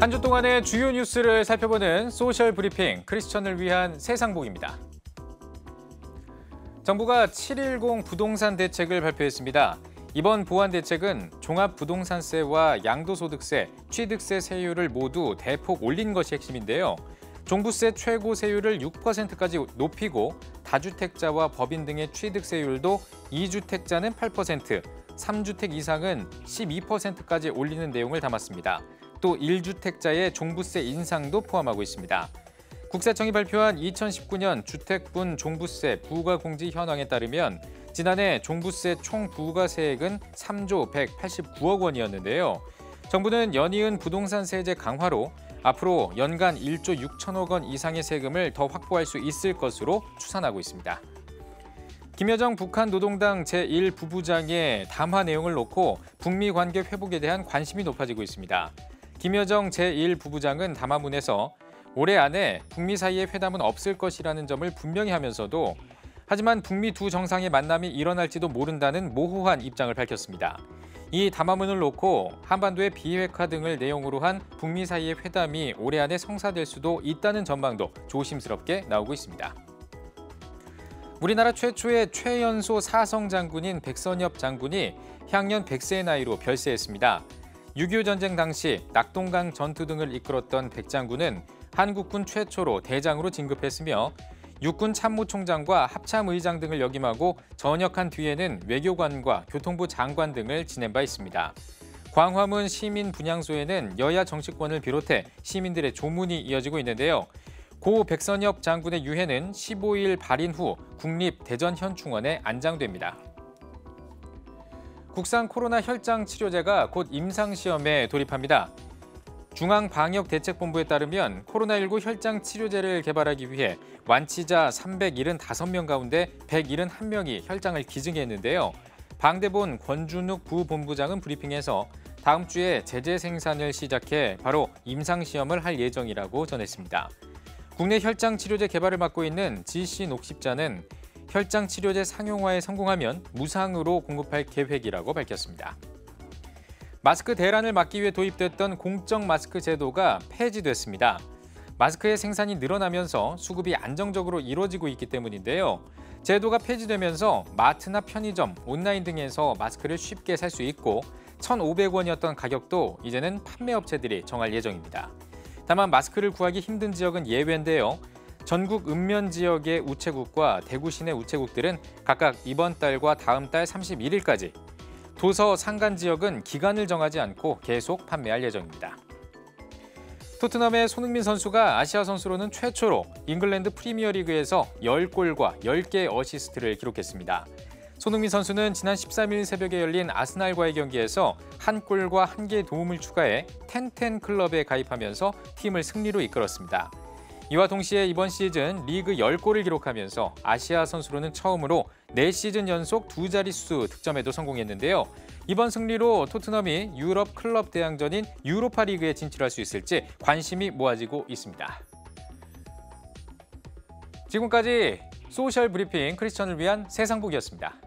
한 주 동안의 주요 뉴스를 살펴보는 소셜 브리핑, 크리스천을 위한 세상복입니다. 정부가 7.10 부동산 대책을 발표했습니다. 이번 보완 대책은 종합부동산세와 양도소득세, 취득세 세율을 모두 대폭 올린 것이 핵심인데요. 종부세 최고 세율을 6%까지 높이고 다주택자와 법인 등의 취득세율도 2주택자는 8%, 3주택 이상은 12%까지 올리는 내용을 담았습니다. 또 1주택자의 종부세 인상도 포함하고 있습니다. 국세청이 발표한 2019년 주택분 종부세 부과공지 현황에 따르면 지난해 종부세 총 부과세액은 3조 189억 원이었는데요. 정부는 연이은 부동산 세제 강화로 앞으로 연간 1조 6천억 원 이상의 세금을 더 확보할 수 있을 것으로 추산하고 있습니다. 김여정 북한 노동당 제1부부장의 담화 내용을 놓고 북미 관계 회복에 대한 관심이 높아지고 있습니다. 김여정 제1부부장은 담화문에서 올해 안에 북미 사이의 회담은 없을 것이라는 점을 분명히 하면서도 하지만 북미 두 정상의 만남이 일어날지도 모른다는 모호한 입장을 밝혔습니다. 이 담화문을 놓고 한반도의 비핵화 등을 내용으로 한 북미 사이의 회담이 올해 안에 성사될 수도 있다는 전망도 조심스럽게 나오고 있습니다. 우리나라 최초의 최연소 사성 장군인 백선엽 장군이 향년 100세의 나이로 별세했습니다. 6.25 전쟁 당시 낙동강 전투 등을 이끌었던 백 장군은 한국군 최초로 대장으로 진급했으며 육군 참모총장과 합참의장 등을 역임하고 전역한 뒤에는 외교관과 교통부 장관 등을 지낸 바 있습니다. 광화문 시민 분향소에는 여야 정치권을 비롯해 시민들의 조문이 이어지고 있는데요. 고 백선엽 장군의 유해는 15일 발인 후 국립대전현충원에 안장됩니다. 국산 코로나 혈장 치료제가 곧 임상시험에 돌입합니다. 중앙방역대책본부에 따르면 코로나19 혈장 치료제를 개발하기 위해 완치자 375명 가운데 171명이 혈장을 기증했는데요. 방대본 권준욱 부본부장은 브리핑에서 다음 주에 제재 생산을 시작해 바로 임상시험을 할 예정이라고 전했습니다. 국내 혈장 치료제 개발을 맡고 있는 GC녹십자는 혈장 치료제 상용화에 성공하면 무상으로 공급할 계획이라고 밝혔습니다. 마스크 대란을 막기 위해 도입됐던 공적 마스크 제도가 폐지됐습니다. 마스크의 생산이 늘어나면서 수급이 안정적으로 이루어지고 있기 때문인데요. 제도가 폐지되면서 마트나 편의점, 온라인 등에서 마스크를 쉽게 살 수 있고 1,500원이었던 가격도 이제는 판매업체들이 정할 예정입니다. 다만 마스크를 구하기 힘든 지역은 예외인데요. 전국 읍면 지역의 우체국과 대구 시내 우체국들은 각각 이번 달과 다음 달 31일까지, 도서, 상간 지역은 기간을 정하지 않고 계속 판매할 예정입니다. 토트넘의 손흥민 선수가 아시아 선수로는 최초로 잉글랜드 프리미어리그에서 10골과 10개의 어시스트를 기록했습니다. 손흥민 선수는 지난 13일 새벽에 열린 아스날과의 경기에서 1골과 1개의 도움을 추가해 텐텐 클럽에 가입하면서 팀을 승리로 이끌었습니다. 이와 동시에 이번 시즌 리그 10골을 기록하면서 아시아 선수로는 처음으로 4시즌 연속 2자릿수 득점에도 성공했는데요. 이번 승리로 토트넘이 유럽 클럽 대항전인 유로파 리그에 진출할 수 있을지 관심이 모아지고 있습니다. 지금까지 소셜 브리핑 크리스천을 위한 세상복이었습니다.